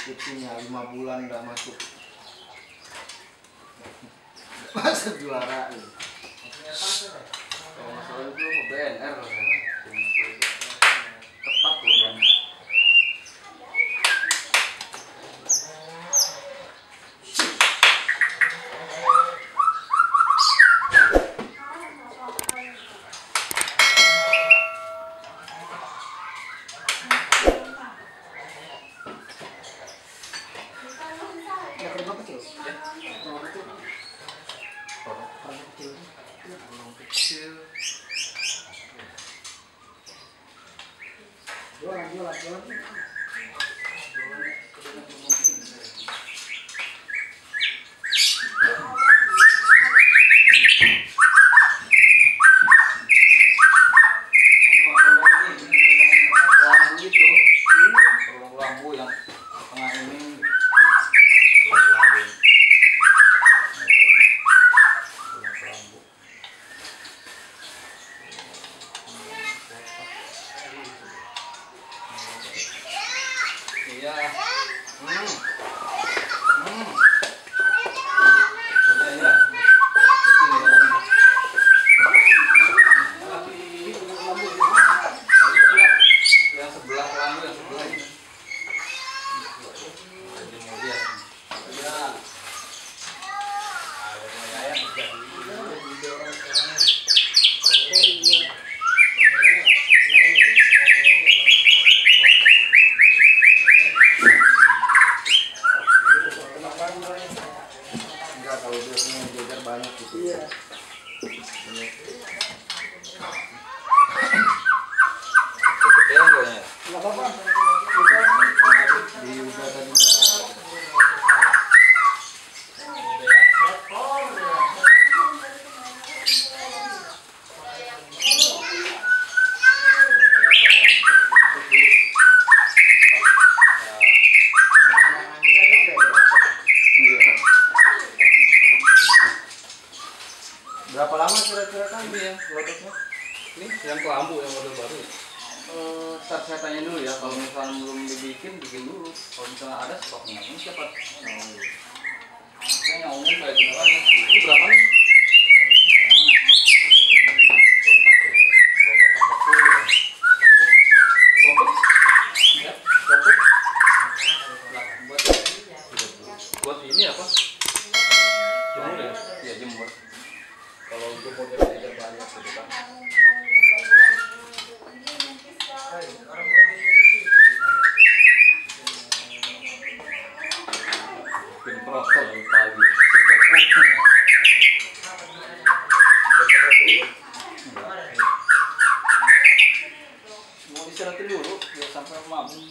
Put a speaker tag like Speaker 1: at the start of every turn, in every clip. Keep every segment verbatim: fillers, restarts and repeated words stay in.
Speaker 1: skripsinya lima bulan udah masuk masuk juara.
Speaker 2: Kalau masalah itu B N R tepat loh bang.
Speaker 1: Jualan, jualan, jualan.
Speaker 2: Lampu yang tengah ini iya. Hmm. Hmm. Udah ya. Yang sebelah lampu yang sebelah ini. Kemudian ya.
Speaker 1: Enggak, kalau dia punya jajar banyak gitu. Iya.
Speaker 2: Kegedean kayaknya.
Speaker 1: Enggak apa-apa. Di udah tadi. Berapa lama kira-kira kan
Speaker 2: Ini ya produknya. Ini yang kelambu yang model baru. Eh, ntar saya tanya dulu ya, kalau misalnya belum dibikin, bikin dulu. Kalau misalnya ada stoknya, ini siapa? Oh, saya yang umum kayak gitu aja. Ini berapa nih? Buat ini apa? Jemur ya? Iya jemur. Kalau jemur jadi banyak gitu kan. Bikin prosot di pagi. Mau istirahatin dulu biar sampai mabuk.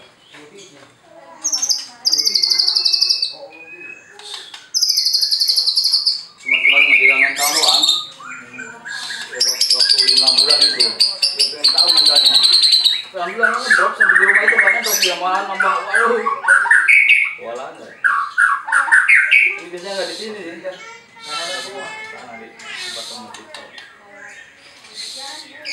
Speaker 2: Cuma-cuma ngejalan mental doang. Waktu lima bulan itu, saya tahu mentalnya. Alhamdulillah kan drop sampai di rumah itu karena drop dia malah nambah, waduh, walah enggak. Ini biasanya nggak di sini sih, kan? Sana di tempat tempat itu.